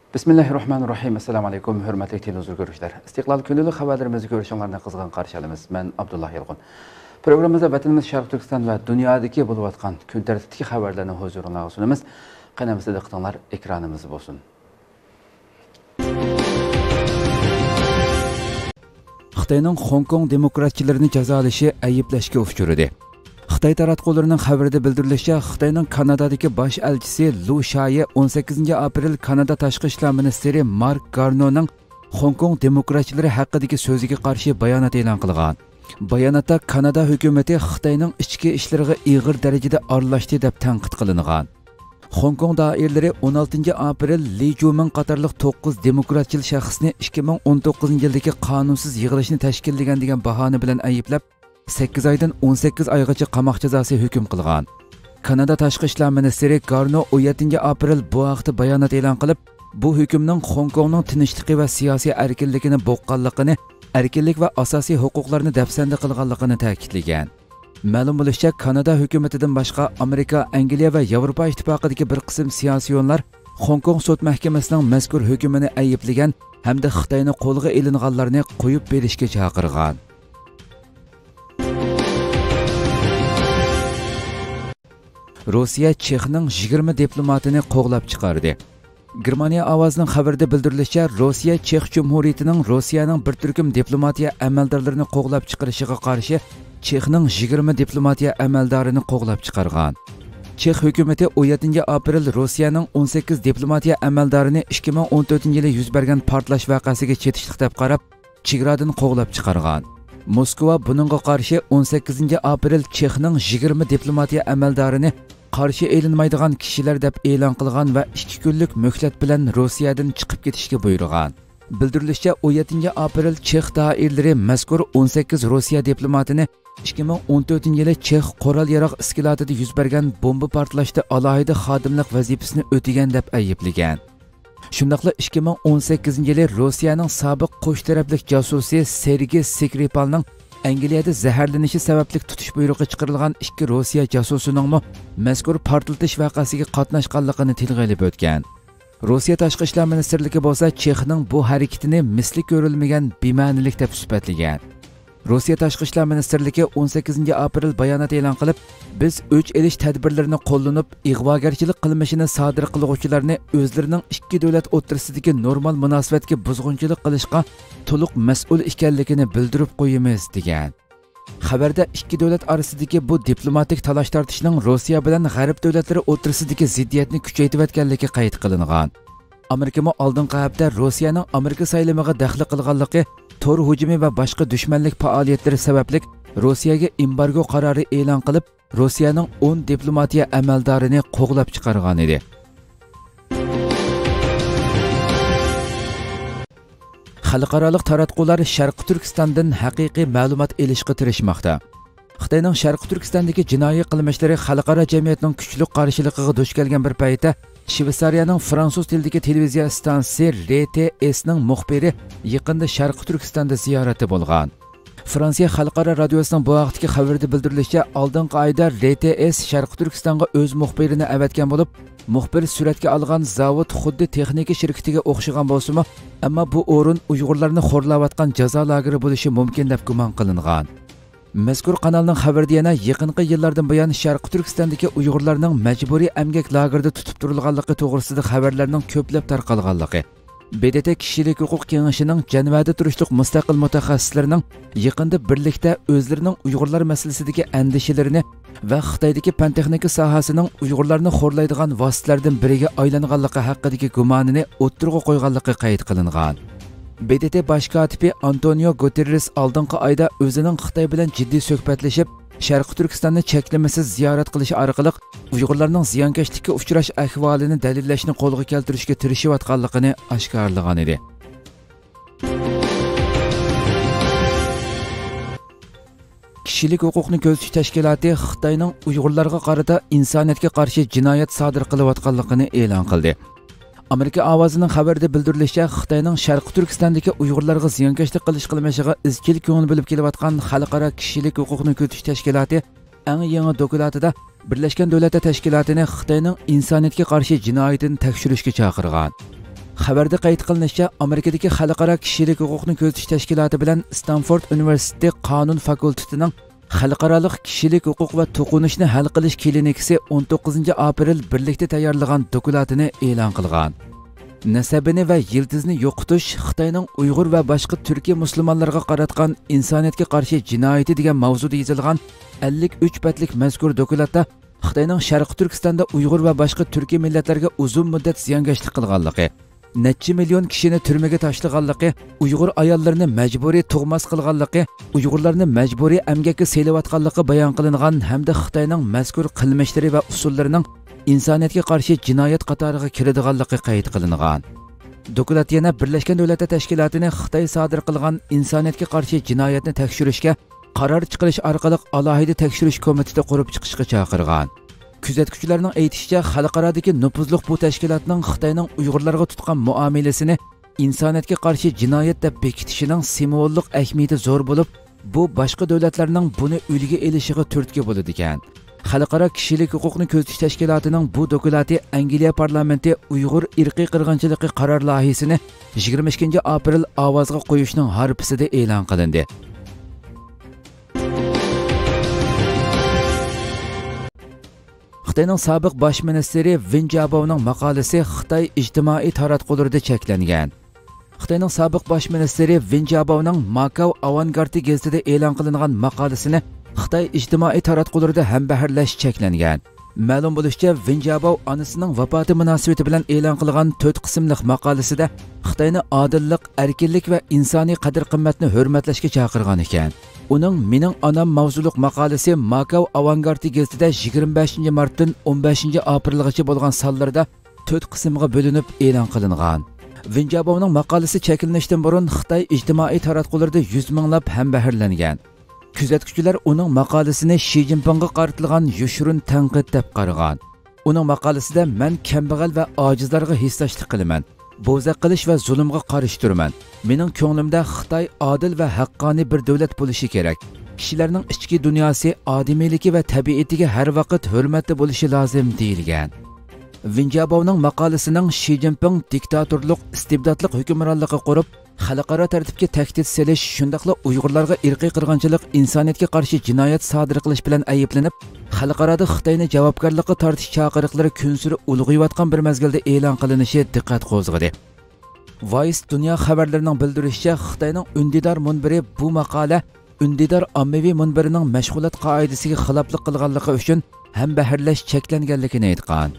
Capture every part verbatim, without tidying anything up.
Bismillahirrahmanirrahim. Assalamu alaykum, hürmetli televizyon görüşler. İstiklal Günlük haberlerimizi görüşenlerine kızgın karşı alımız. Ben Abdullah Yılgın. Programımızda vatanımız Şarkı Türkistan ve dünyadaki bulup atkan gün tertipteki haberlerini huzuruna sunumuz. Kanalımızda diqqatinglar ekranımız olsun. Xitoyning Hong Kong demokratchilarini jazolashi ayblashga uchradi. Xitoy taratqullarining xabarida bildirilishicha, Xitoyning Kanadadagi bosh elchisi Lu Shayi o'n sakkizinchi aprel Kanada tashqi ishlar ministri Mark Garneau'ning Hong Kong demokratchilari haqidagi so'ziga qarshi bayonot e'lon qilgan. Bayonotda Kanada hukumati Xitoyning ichki ishlariga ig'ir darajada aralashdi deb tanqid qilingan. Hong Kong doiralari o'n oltinchi aprel Li Juming qatorliq to'qqiz demokratchil shaxsni ikki ming o'n to'qqizinchi yildagi qonunsiz yig'ilishni tashkillagan degan bahona bilan ayblab, sakkiz oydan o'n sakkiz oygacha qamoq jazosi hukm qilgan. Kanada tashqi ishlar ministri Garneau o'n yettinchi aprel bu haqda bayonot e'lon qilib, bu hukmning Hong Kongning tinchligi va siyosiy erkinligini bo'qqanligini, erkinlik va asosiy huquqlarni dafsanda qilganligini ta'kidlagan. Ma'lum bo'lishicha, Kanada hukumatidan boshqa Amerika, Angliya va Yevropa ittifoqidagi bir qism siyosiyonlar Hong Kong sud mahkamasining mazkur hukmini ayblagan hamda Xitoyni qo'lga ilinganlarni qo'yib berishga chaqirgan. Rossiya Chexning yigirma diplomatini qo'g'lab chiqardi. Germaniya ovozining xabarida bildirilishicha, Rossiya Chex Jumhuriyatining Rossiyaning bir turkum diplomatiya amaldorlarini qo'g'lab chiqarishiga qarshi Chexning yigirma diplomatiya amaldorini qo'g'lab chiqargan. Chex hukumati o'n yettinchi aprel Rossiyaning o'n sakkiz diplomatiya amaldorini ikki ming o'n to'rtinchi yili yuz bergan portlash voqeasiga chetishlik deb qarab, chegaradan qo'g'lab chiqargan. Moskva buningga qarshi o'n sakkizinchi aprel Chexning yigirma diplomatiya amaldorini qarshi e'linmaydigan kishilar deb e'lon qilgan va ikki kunlik muhlat bilan Rossiyadan chiqib ketishga buyurgan. Bildirilishicha, o'n yettinchi aprel Chex doiralari mazkur o'n sakkiz Rossiya diplomatini ikki ming o'n to'rtinchi yili Chex qurol-yarog' iskilatida yuz bergan bomba portlashda alohida xodimlik vazifasini o'tagan deb ayblagan. Shundaqla ikki ming o'n sakkizinchi yili Rossiyaning sobiq qo'sh taraflik josusi Sergey Skripalning Angliyada zaharlanishi sababli tutish buyrug'i chiqarilgan ikki Rossiya josusining mazkur portlatish voqeasiga qatnashganligini tilga olib o'tgan. Rossiya tashqi ishlar ministrligi bo'lsa Chexning bu harakatini misli ko'rilmagan bema'nilik deb sifatlagan. Rossiya tashqi ishlar ministrligi o'n sakkizinchi aprel bayonot e'lon qilib, biz o'ch elish tadbirlarini qo'llanib, ig'vogarchilik qilmishini sodir qiluvchilarni o'zlarining ikki davlat o'rtasidagi normal munosabatga buzg'unchilik qilishga to'liq mas'ul ekanligini bildirib qo'yamiz degan. Xabarda ikki davlat orasidagi bu diplomatik talash-tortishning Rossiya bilan G'arb davlatlari o'rtasidagi ziddiyatni kuchaytirayotganligi qayd qilingan. Amerika mo oldingi hafta Rossiyaning Amerika saylamiga daxl qilganligi, tor hujumi va boshqa dushmanlik faoliyatlari sababli Rossiyaga embargo qarori e'lon qilib, Rossiyaning o'n diplomatiya amaldorini qo'g'lab chiqargan edi. Xalqarалық taratqular Sharqi Turkistondan haqiqiy ma'lumot olishga tirishmoqda. Xitoyning Sharqi Turkistondagi jinoiy qilmishlari xalqaro jamiyatning kuchli qarshiligiga duch kelgan bir paytda Shveysariyaning fransuz tilidagi televiziya stansiyasi R T S'ning muxbiri yaqinda Sharqi Turkistonda ziyorati bo'lgan. Fransiya xalqaro radiosining bu vaqtdagi xabarida bildirilishicha, oldingi oyda R T S Sharqi Turkistonga o'z muxbirini avatgan bo'lib, muxbir suratga olgan zavod xuddi texnika shirkatiga o'xshagan bo'lsa-mu, ammo bu o'rin Uyg'urlarni xo'rlayotgan jazo lageri bo'lishi mumkin deb gumon qilingan. Mazkur kanalning xabarida yana yaqinqi yillardan buyon Sharqi Turkistondagi Uyg'urlarning majburiy emgak lagerida tutib turilganligi to'g'risida xabarlarning ko'plab tarqalganligi, B D T kishilik huquq kengashining Janvada turishliq mustaqil mutaxassislarining yaqinda birlikda o'zlarining Uyg'urlar masalasidagi andishalarini va Xitoydagi fan texnika sohasining Uyg'urlarni xo'rlaydigan vositalardan biriga aylanganligi haqidagi gumonini o'ttirg'a qo'yganligi qayd qilingan. B D T bosh kotibi Antonio Guterres oldingi oyda o'zining Xitoy bilan jiddiy suhbatlashib, Sharqi Turkistonni cheklamasiz ziyorat qilish orqali Uyg'urlarning ziyonkashlikka uchrash ahvolini dalillashni qo'lga keltirishga tirishayotganligini oshkorlagan edi. Kishilik huquqni ko'zitish tashkiloti Xitoyning Uyg'urlarga qarata insoniyatga qarshi jinoyat sodir qilayotganligini e'lon qildi. Amerika ovozining xabarida bildirilishicha, Xitoyning Sharqi Turkistondagi Uyg'urlarga ziyonkashlik qilish qilmishiga izchil ko'ngil bo'lib kelayotgan xalqaro kishilik huquqni ko'zitish tashkiloti eng yangi dokladida Birlashgan Davlatlar Tashkilotini Xitoyning insoniyatga qarshi jinoyatini tekshirishga chaqirgan. Xabarda qayd qilinishicha, Amerikadagi Xalqaro kishilik huquqni ko'zatish tashkiloti bilan Stanford universiteti qonun fakultetining Xalqaroliq kishilik huquq va to'qinishni hal qilish klinikasi o'n to'qqizinchi aprel birlikda tayyorlagan dokladini e'lon qilgan. Nasabini va yildizni yo'qotish Xitoyning Uyg'ur va boshqa Turkiya musulmonlarga qaratgan insoniyatga qarshi jinoyati degan mavzuda yozilgan ellik uch betlik mazkur dokladda Xitoyning Sharq Turkistonda Uyg'ur va boshqa Turkiya millatlarga uzun muddat ziyonkashlik qilganligi, necha million kishini turmaga tashlaganligi, Uyg'ur ayollarini majburiy tug'mas qilganligi, Uyg'urlarni majburiy emgakka selayotganligi bayon qilingan hamda Xitoyning mazkur qilmishlari va usullarining insoniyatga qarshi jinoyat qatoriga kiradiganligi qayd qilingan. Doklad yana Birlashgan Davlatlar Tashkilotini Xitoy sodir qilgan insoniyatga qarshi jinoyatni tekshirishga qaror chiqarish orqali alohida tekshirish komiteti qurib chiqishga chaqirgan. Kuzatuvchilarning aytishicha, xalqarodagi nufuzli bu tashkilotning Xitoyning Uyg'urlarga tutgan muomalasini insoniyatga qarshi jinoyat deb bekitishining simvollik ahamiyati zo'r bo'lib, bu boshqa davlatlarning buni ulga elishiga turtki bo'ladi ekan. Xalqaro kishilik huquqni ko'zatish tashkilotining bu doklati Angliya parlamenti Uyg'ur irqiy qirg'inchiligi qaror loyihasini yigirma ikkinchi aprel ovozga qo'yishning harpisida e'lon qilindi. Xitoyning sobiq bosh ministri Wen Jiabaoning maqolasi Xitoy ijtimoiy taratqularida cheklangan. Xitoyning sobiq bosh ministri Wen Jiabaoning Macau Avantgardi gazetida e'lon qilingan maqolasini Xitoy ijtimoiy taratqularida ham baharlash cheklangan. Ma'lum bo'lishicha, Wen Jiabao onasining vafoti munosabati bilan e'lon qilgan to'rt qismliq maqolasida Xitoyni odillik, erkinlik va insoniy qadr-qimmatni hurmatlashga chaqirgan ekan. Uning Mening onam mavzuliq maqolasi Macau Avantgardi gazetida yigirma beshinchi martdan o'n beshinchi aprelgacha bo'lgan sonlarda to'rt qismga bo'linib e'lon qilingan. Wen Jiabaoning maqolasi chekilinishdan burun Xitoy ijtimoiy taratqularida yuz minglab ham baharlangan. Kuzatuvchilar uning maqolasini Xi Jinpingga qaratilgan yushurun tanqid deb qaragan. Uning maqolasida men kambag'al va ojizlarga hissdoshlik qilaman, bo'zaq qilish va zulmga qarshi turaman. Mening ko'nglimda Xitoy odil va haqqoniy bir davlat bo'lishi kerak. Kishilarning ichki dunyosi, odimiyligi va tabiatiga har vaqt hurmatli bo'lishi lozim deyilgan. Wen Jiabaoning maqolasining Xi Jinping diktatorlik, istibdodlik hukmronligi qurib, xalqaro tartibga tahdid selish, shundaqla Uyg'urlarga irqiy qirg'inchilik, insoniyatga qarshi jinoyat sodir qilish bilan ayblanib, xalqaroda Xitoyni javobgarlikka tortish chaqiriqlari kunsiri ulg'ayotgan bir mezgilda e'lon qilinishi diqqat qo'zg'adi. Vice dunyo xabarlarining bildirishicha, Xitoyning Undidor munbiri bu maqola Undidor ommaviy munbirining mashg'ulot qoidasiga xiloflik qilganligi uchun ham baharlash cheklanganligini aytgan.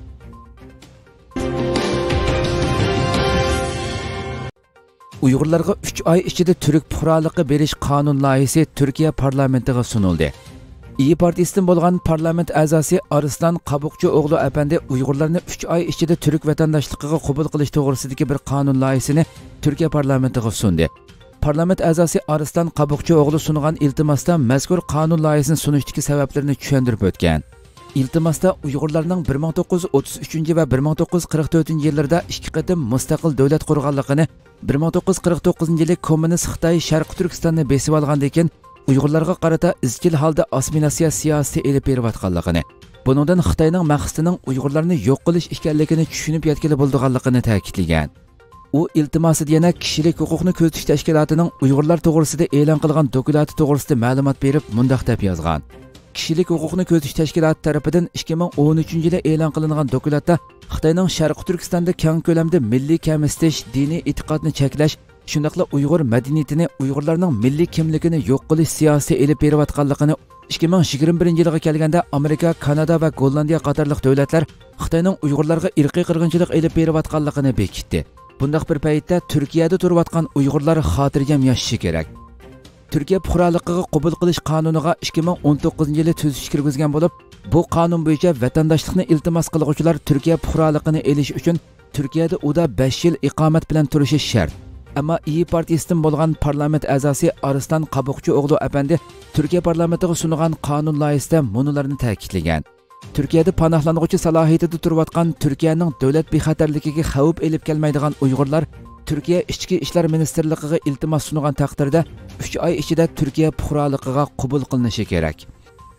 Uyg'urlarga uch oy ichida turk fuqaroligi berish qonun loyihasi Turkiya parlamentiga sunildi. İyi Partisidan bo'lgan parlament a'zosi Arslan Qabuqchi o'g'li apandi Uyg'urlarni uch oy ichida turk vatandoshligiga qabul qilish to'g'risidagi bir qonun loyihasini Turkiya parlamentiga sundi. Parlament a'zosi Arslan Qabuqchi o'g'li sungan iltimosda mazkur qonun loyihasini sunishdagi sabablarini tushuntirib o'tgan. İltimosda Uyg'urlarning bir ming to'qqiz yuz o'ttiz uchinchi va bir ming to'qqiz yuz qirq to'rtinchi yillarda ikki qatim mustaqil davlat qurganligini, bir ming to'qqiz yuz qirq to'qqizinchi yili kommunist Xitoy Sharq Turkistonni besib olgandan keyin Uyg'urlarga qarata izchil holda assimilyatsiya siyosati elib berayotganligini, buningdan Xitoyning maqsadining Uyg'urlarni yo'q qilish ekanligini tushunib yetgili bo'lganligini ta'kidlagan. U iltimosida yana kishilik huquqni ko'zatish tashkilotining Uyg'urlar to'g'risida e'lon qilgan doklati to'g'risida ma'lumot berib, mundaq deb yozgan. Kishilik huquqni ko'zatish tashkiloti tomonidan ikki ming o'n uchinchi yilda e'lon qilingan dokladda Xitoyning Sharq Turkistonda keng ko'lamda milliy kamsitish, diniy e'tiqodni cheklash, shundaqla Uyg'ur madaniyatini, Uyg'urlarning milliy kimligini yo'q qilish siyosati elib berayotganligini, ikki ming yigirma birinchi yilga kelganda Amerika, Kanada va Gollandiya qatorliq davlatlar Xitoyning Uyg'urlarga irqiy qirg'inchilik elib berayotganligini bekitdi. Bundaq bir paytda Turkiyada turayotgan Uyg'urlar xotirjam yashashi kerak. Turkiya fuqaroligiga qabul qilish qonuniga ikki ming o'n to'qqizinchi yili tuzish kirgizgan bo'lib, bu qonun bo'yicha vatandoshlikni iltimos qiluvchilar Turkiya fuqaroligini olish uchun Turkiyada uda besh yil iqomat bilan turishi shart. Ammo İyi Partisidan bo'lgan parlament a'zosi Arslan Qabuqchi o'g'li apandi Turkiya parlamentiga sungan qonun loyihasida munolarni ta'kidlagan. Turkiyada panohlanuvchi salohiyatida turayotgan Turkiyaning davlat bexatarligiga xavf elib kelmaydigan Uyg'urlar Turkiya Ichki ishlar ministrligiga iltimos sungan taqdirda uch oy ichida Turkiya fuqaroligiga qabul qilinishi kerak.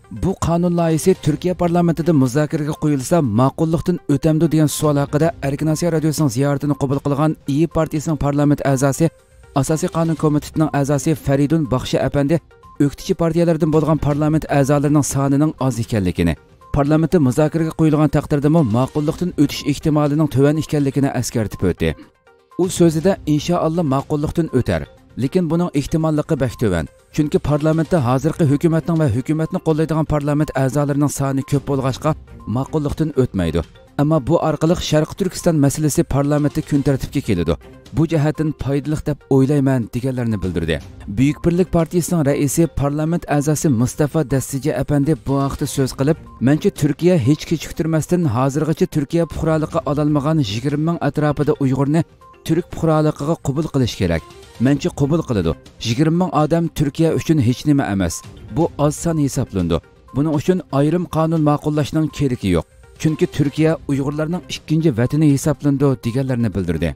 Bu qonun loyihasi Turkiya parlamentida muzokaraga qo'yilsa ma'qullikdan o'tamdi degan savol haqida Erkin Osiyo radiosining ziyoratini qabul qilgan İYİ partiyasining parlament a'zosi, asosiy qonun komitetining a'zosi Faridun Baxshi apandi o'qituvchi partiyalardan bo'lgan parlament a'zolarining sonining oz ekanligini, parlamentda muzokaraga qo'yilgan taqdirdami ma'qullikdan o'tish ehtimolining tuvan ekanligini eskartib o'tdi. U so'zida inshaalloh ma'qullikdan o'tar, lekin buning ehtimolligi bak tuvan. Chunki parlamentda hozirgi hukumatning va hukumatni qo'llaydigan parlament a'zolarining soni ko'p bo'lg'achqa ma'qullikdan o'tmaydi. Ammo bu orqali Sharq Turkiston masalasi parlamentda kun tartibga keladi. Bu jihatdan foydali deb o'ylayman deganlarni bildirdi. Buyuk Birlik partiyasining raisi parlament a'zosi Mustafa Dastici apandi bu haqda so'z qilib, "Mencha Turkiya hech kechiktirmasdan hozirgacha Turkiya fuqaroligiga ololmagan yigirma ming atrofida Uyg'urni Türk fuqaroligiga qabul qilish kerak. Mencha qabul qiladi. yigirma ming odam Turkiya uchun hech nima emas. Bu oz son hisoblandi. Buning uchun ayrim qonun ma'qullashning keragi yo'q. Chunki Turkiya Uyg'urlarning ikkinchi vatani hisoblandi" deganlarni bildirdi.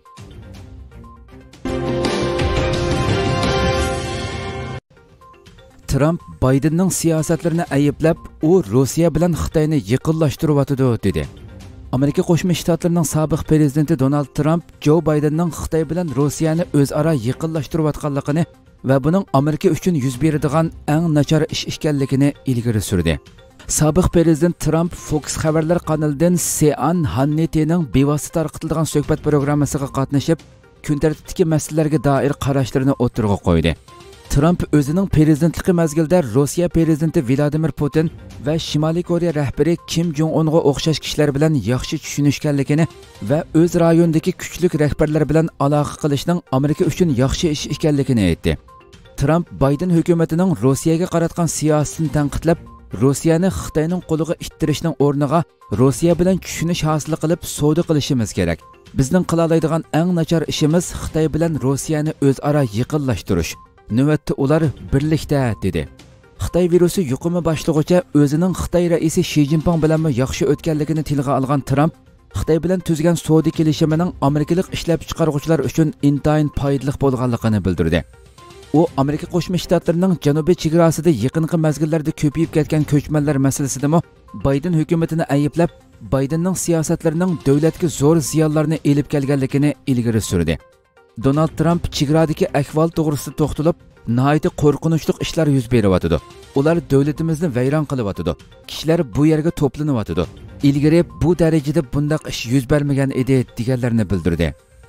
Trump Baydenning siyosatlarini ayblab, u Rossiya bilan Xitoyni yiqinlashtiryotdi dedi. Amerika Qo'shma Shtatlarining sobiq prezidenti Donald Trump Joe Bidenning Xitoy bilan Rossiyani o'zaro yiqinlashtirayotganligini va buning Amerika uchun yuz beradigan eng nachar ish ekanligini ilgari surdi. Sobiq prezident Trump Fox xabarlar kanalidan Sean Hannity'ning bevosita tarqatilgan suhbat programmasiga qatnashib, kun tartibidagi masalalarga doir qarashlarini o'tirg'a qo'ydi. Trump o'zining prezidentligi mazgilida Rossiya prezidenti Vladimir Putin va Shimoliy Koreya rahbari Kim Jong Unga o'xshash kishilar bilan yaxshi tushunishganligini va o'z rayondagi kuchli rahbarlar bilan aloqa qilishning Amerika uchun yaxshi ish ekanligini aytdi. Trump Biden hukumatining Rossiyaga qaratgan siyosatini tanqidlab, Rossiyani Xitoyning qo'liga ittirishning o'rniga Rossiya bilan tushunish hosil qilib savdo qilishimiz kerak. Bizning qila oladigan eng nachar ishimiz Xitoy bilan Rossiyani o'zaro yiqinlashtirish. Navbatda ular birlikda dedi. Xitoy virusi yuqumi boshlag'icha o'zining Xitoy raisi Xi Jinping bilan yaxshi o'tganligini tilga olgan Trump, Xitoy bilan tuzgan savdo kelishimining amerikalik ishlab chiqaruvchilar uchun intayin foydali bo'lganligini bildirdi. U Amerika Qo'shma Shtatlarining janubiy chegarasida yaqinqi mezgillarda ko'payib ketgan ko'chmanlar masalasidami Biden hukumatini ayblab, Bidenning siyosatlarining davlatga zo'r ziyonlarni elib kelganligini ilgari surdi. Donald Trump chegaradagi ahvol to'g'risida to'xtalib, nihoyat qo'rqinchli ishlar yuz beryapti. Ular davlatimizni vayron qilyapti. Kishilar bu yerga to'planyapti. Ilgari bu darajada bunday ish yuz bermagan edi deganlarni bildirdi.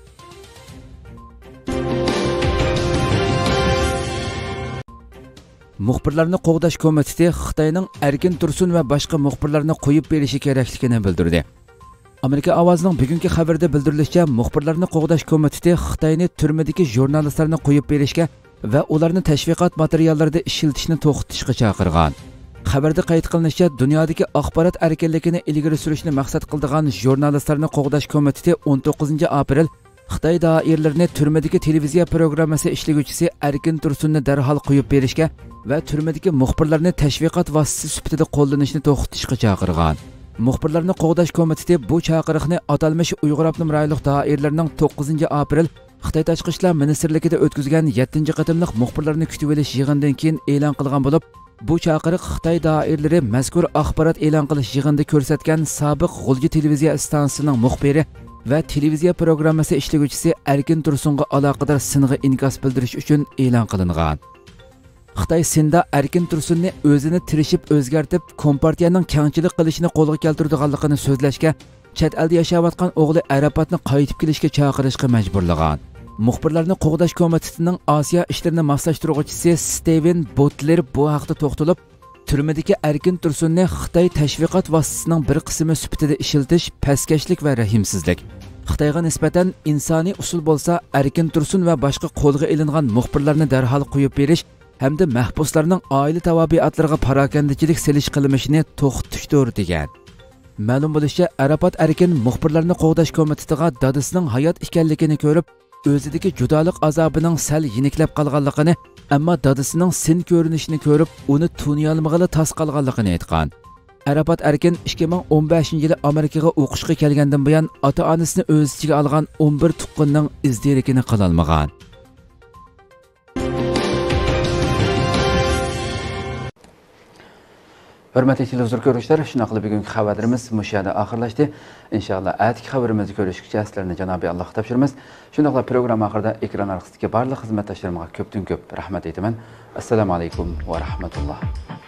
Muxbirlarni qo'g'dash komiteti Xitoyning Erkin Tursun va boshqa muxbirlarni qo'yib berishi kerakligini bildirdi. Amerika ovozining bugungi xabarda bildirilishicha, muxbirlarni qo'g'dash komiteti Xitoyni turmadagi jurnalistlarni qo'yib berishga va ularni tashviqot materiallarida ishlatishni to'xtatishga chaqirgan. Xabarda qayd qilinishicha, dunyodagi axborot erkinligini ilgari surishni maqsad qildigan jurnalistlarni qo'g'dash komiteti o'n to'qqizinchi aprel Xitoy doiralarini turmadagi televiziya programmasi ishlaguvchisi Erkin Tursunni darhol qo'yib berishga va turmadagi muxbirlarni tashviqot vositasi sifatida qo'llanishni to'xtatishga chaqirgan. Muxbirlarni qo'g'dash komiteti bu chaqiriqni atalmish Uyg'ur abnum rayonlik doiralarining to'qqizinchi aprel Xitoy Tashqi ishlar ministrligida o'tkazgan yettinchi qatimliq muxbirlarni kutib olish yig'inidan keyin e'lon qilgan bo'lib, bu chaqiriq Xitoy doiralari mazkur axborot e'lon qilish yig'inida ko'rsatgan sobiq G'ulji televiziya stansiyasining muxbiri va televiziya programmasi ishlaguvchisi Erkin Tursunga aloqador sing'i inkos bildirish uchun e'lon qilingan. Xitoy Sinda Erkin Tursunni o'zini tirishib o'zgartib, kompartiyaning kengchilik qilishini qo'lga keltirganligini so'zlashga, chet elda yashayotgan o'g'li Arapatni qaytib kelishga chaqirishga majburlagan. Muxbirlarni qo'g'dash komitetining Osiyo ishlarini moslashtiruvchisi Steven Butler bu haqda to'xtalib, turmadagi Erkin Tursunni Xitoy tashviqot vositasining bir qismi sifatida ishiltish paskashlik va rahimsizlik. Xitoyga nisbatan insoniy usul bo'lsa, Erkin Tursun va boshqa qo'lga ilingan muxbirlarni darhol qo'yib berish hamda mahbuslarning oila tavobiatlariga parokandachilik selish qilmishini to'xtatishdir degan. Ma'lum bo'lishicha, Arafat Erkin muxbirlarni qo'g'dash komitetiga dadasining hayot ekanligini ko'rib, o'zidagi judolik azobining sal yeniklab qolganligini, ammo dadasining sin ko'rinishini ko'rib, uni tuniyolmag'ili tas qolganligini aytgan. Arafat Erkin ikki ming o'n beshinchi yili Amerikaga o'qishga kelgandan buyon ota-onasini o'z ichiga olgan o'n bir tuqqunning izdirikini qila olmagan. Hörmətli televizor görüşlər, şunaqlı bugünkü xəbərlərimiz müşahidə axırlaşdı. İnşallah ətki xəbərimizi görüşkücə əslərini Cənab-ı Allah tapşırmız. Şunaqla proqram axırda ekran arxasındakı barlıq xidmətdaşlarıma köpdün köp rəhmət etmən. Assalamu alaykum və rahmetullah.